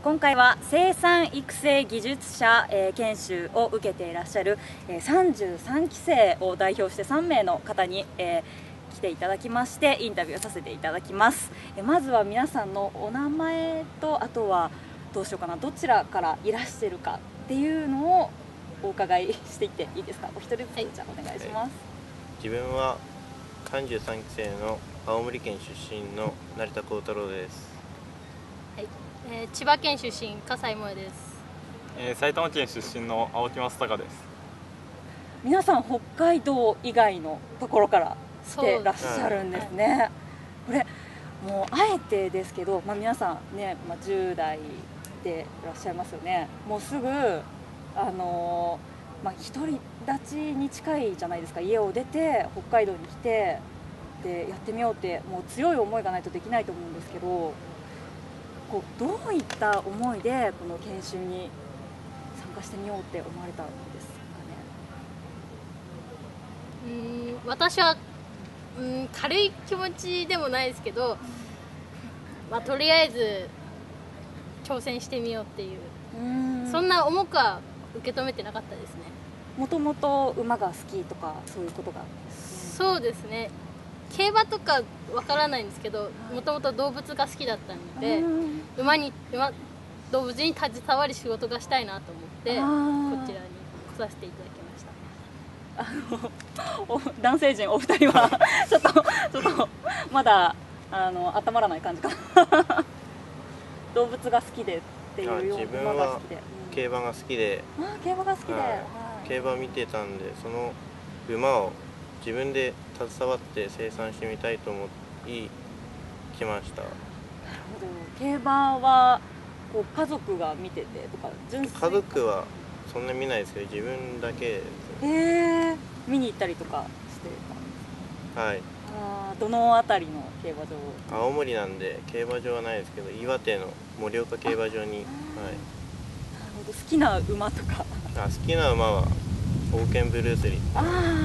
今回は生産育成技術者、研修を受けていらっしゃる、33期生を代表して3名の方に、来ていただきましてインタビューをさせていただきます。まずは皆さんのお名前と、あとはどうしようかな、どちらからいらしてるかっていうのをお伺いしていっていいですか。お一人ずつ、じゃあお願いします。 自分は33期生の青森県出身の成田幸太郎です。 はい、千葉県出身笠井萌です。 埼玉県出身の青木正隆です。 皆さん北海道以外のところから来てらっしゃるんですね。これもうあえてですけど、皆さんね、10代でいらっしゃいますよね。もうすぐ独り立ちに近いじゃないですか。家を出て北海道に来てでやってみようって、もう強い思いがないとできないと思うんですけど、こうどういった思いでこの研修に参加してみようって思われたんですかね。 私は軽い気持ちでもないですけど、とりあえず挑戦してみようっていう、そんな重くは受け止めてなかったですね。 もともと馬が好きとかそういうことが、 そうですね。競馬とかわからないんですけど、もともと動物が好きだったので、動物に携わる仕事がしたいなと思ってこちらに来させていただきました。 男性陣お二人はちょっとまだ温まらない感じかな。動物が好きでっていうような。 自分は競馬が好きで、 競馬が好きで、 競馬見てたんで、その馬を自分で携わって生産してみたいと思い来ました。なるほど。競馬はこう家族が見ててとか、 家族はそんなに見ないですけど、自分だけです。 見に行ったりとかしてたんですか。はい。どの辺りの競馬場？ 青森なんで競馬場はないですけど、岩手の盛岡競馬場に。なるほど。好きな馬とか。 好きな馬はオーケンブルースリー。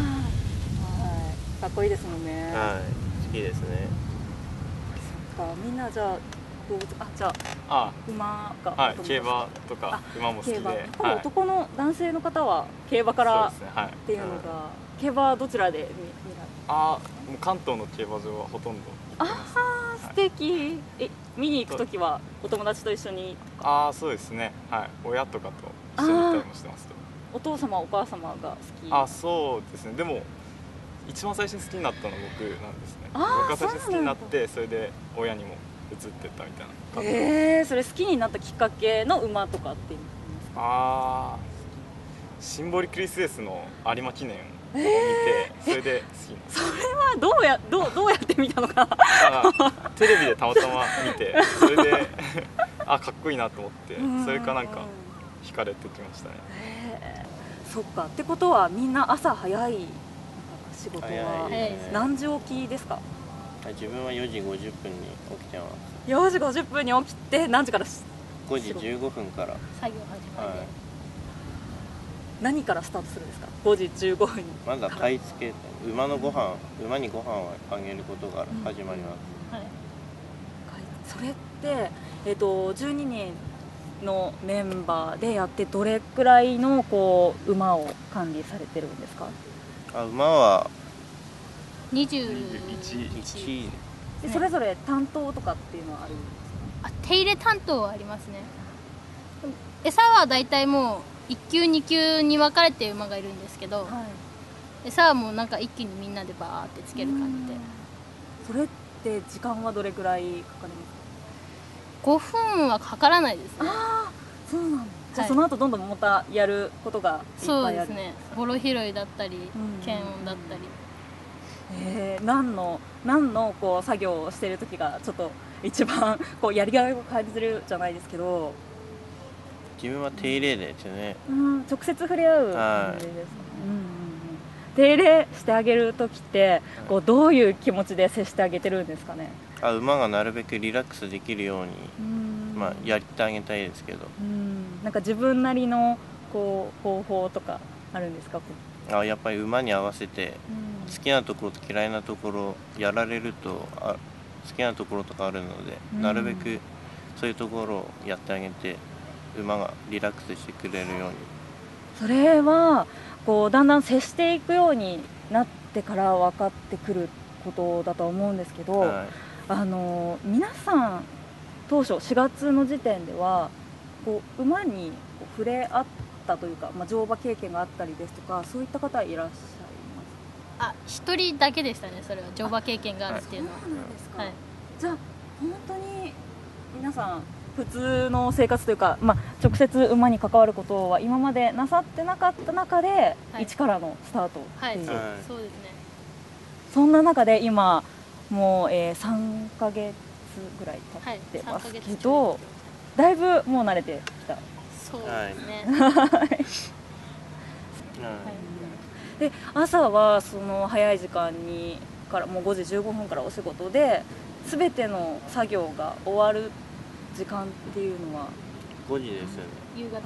かっこいいですもんね。 好きですね。 そっか、みんなじゃあ動物、馬が、 競馬とか馬も好きで、 男の男性の方は競馬からっていうのが、競馬はどちらで見られる？ もう関東の競馬場はほとんど。 素敵。見に行くときはお友達と一緒に？ そうですね。親とかと一緒に行ったりもしてます。 お父様お母様が好き？ そうですね。でも一番最初に好きになったのは僕なんですね。僕が最初好きになって、それで親にも移ってったみたいな感じで。 それ好きになったきっかけの馬とかって言いますか？ シンボリクリスエースの有馬記念を見て、それで好きになった。 それはどうやって見たのかな。 テレビでたまたま見て、それでかっこいいなと思って、それから惹かれてきましたね。 そっか。ってことはみんな朝早い仕事は何時起きですか？ 自分は4時50分に起きてます。 4時50分に起きて何時から？5 時15分から作業始まり。 何からスタートするんですか？5時15分に。 まずは買い付け、馬にご飯をあげることから始まります。 それって12人のメンバーでやって、どれくらいの馬を管理されてるんですか？ 馬は 21。 それぞれ担当とかっていうのはあるんですか？ 手入れ担当はありますね。餌はだいたいもう1級2級に分かれて馬がいるんですけど、餌はもう一気にみんなでバーってつける感じで。 それって時間はどれくらいかかりますか ？5分はかからないですね。 そうなんだ。じゃあその後どんどんまたやることがいっぱいある。 そうですね。ボロ拾いだったり検温だったり。 何の作業をしてる時がちょっと一番やりがいを感じるじゃないですけど。 自分は手入れですよね。 直接触れ合う感じですか？手入れしてあげる時ってどういう気持ちで接してあげてるんですかね？ 馬がなるべくリラックスできるようにやってあげたいですけど。 自分なりの方法とかあるんですか？ やっぱり馬に合わせて好きなところと嫌いなところやられると好きなところとかあるので、なるべくそういうところをやってあげて馬がリラックスしてくれるように。 それはこうだんだん接していくようになってから分かってくることだと思うんですけど、 はい、 皆さん当初4月の時点ではこう馬に触れ合ったというか、乗馬経験があったりですとか、そういった方いらっしゃいますか？ 一人だけでしたね。それは乗馬経験があるっていうのは。 そうなんですか。 はい、 じゃあ本当に皆さん普通の生活というか、直接馬に関わることは今までなさってなかった中で、 はい、 一からのスタートっていう、 そうですね。 そんな中で今もう、3ヶ月ぐらい経ってますけど、はい、だいぶもう慣れてきた。 そうですね。 で朝はその早い時間にからもう5時15分からお仕事で全ての作業が終わる時間っていうのは 5時ですよね。 夕方の、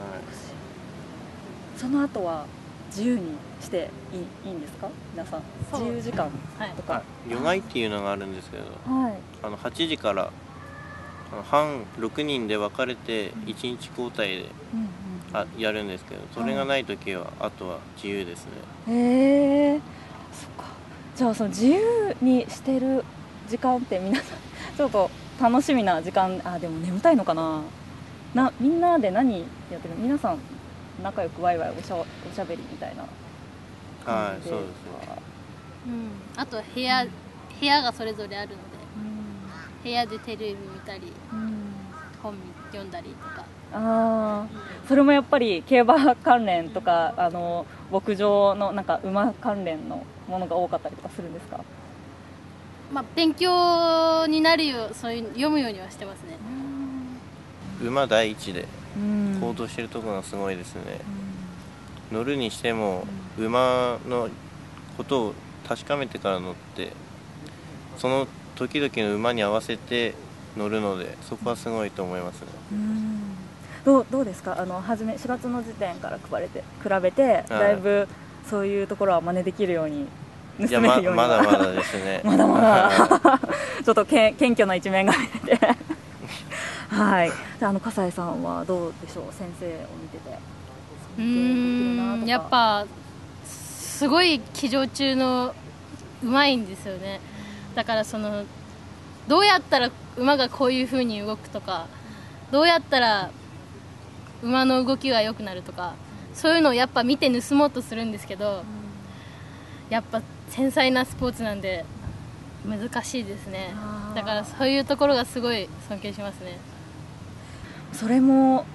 その後は自由にしていいんですか？皆さん自由時間とか、 夜がいっていうのがあるんですけど、 はい、 8時から班6人で分かれて1日交代でやるんですけど、それがない時はあとは自由ですね。そっか。じゃあその自由にしてる時間って皆さんちょっと楽しみな時間、でも眠たいのかな。みんなで何やってる？皆さん仲良くワイワイおしゃべりみたいな感じで。はい、そうですね。 あと部屋がそれぞれあるので、部屋でテレビ見たり、本読んだりとか。 それもやっぱり競馬関連とか牧場のなんか馬関連のものが多かったりとかするんですか？ 勉強になるよう読むようにはしてますね。 馬第一で行動してるところがすごいですね。乗るにしても馬のことを確かめてから乗って、その時々の馬に合わせて乗るので、そこはすごいと思いますね。 どうですか？初め4月の時点から比べてだいぶそういうところは真似できるように、盗めるようには。 まだまだですね。 まだまだちょっと謙虚な一面が見えてはい。笠井さんはどうでしょう？先生を見てて。 やっぱすごい騎乗中のうまいんですよね。だからどうやったら馬がこういう風に動くとか、どうやったら馬の動きが良くなるとか、そういうのをやっぱ見て盗もうとするんですけど、やっぱ繊細なスポーツなんで難しいですね。だからそういうところがすごい尊敬しますね。 それも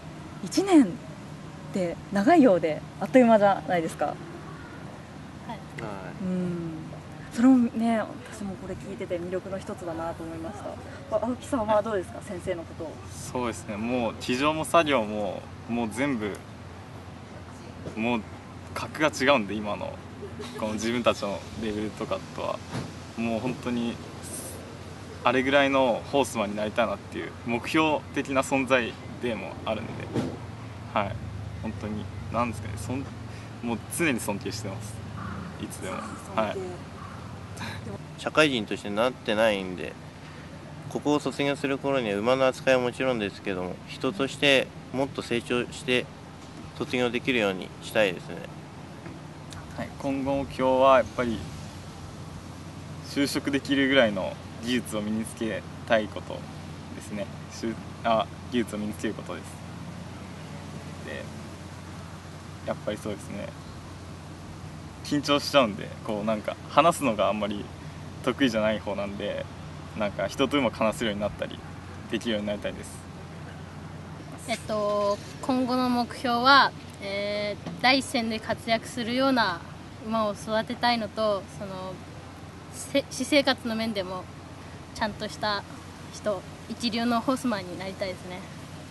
1年って長いようであっという間じゃないですか。はい、それもね、私もこれ聞いてて魅力の一つだなと思いました。青木さんはどうですか？先生のことを。 そうですね、もう騎乗も作業ももう全部もう格が違うんで、今のこの自分たちのレベルとかとはもう本当にあれぐらいのホースマンになりたいなっていう目標的な存在でもあるんで、はい、本当に何ですかね、もう常に尊敬してます、いつでも。はい、 社会人としてなってないんで、ここを卒業する頃には馬の扱いはもちろんですけども、人としてもっと成長して卒業できるようにしたいですね。 はい、今後目標はやっぱり就職できるぐらいの技術を身につけたいことですね。技術を身につけることです。で、やっぱりそうですね、緊張しちゃうんで、なんか話すのがあんまり得意じゃない方なんで、なんか人とうまく話せるようになったりできるようになりたいです。 今後の目標は、第一線で活躍するような馬を育てたいのと、私生活の面でもちゃんとした人、一流のホースマンになりたいですね。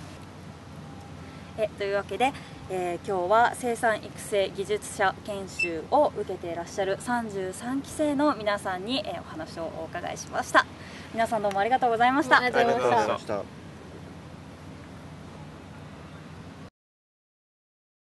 というわけで、今日は生産育成技術者研修を受けていらっしゃる33期生の皆さんに、お話をお伺いしました。皆さんどうもありがとうございました。 ありがとうございました。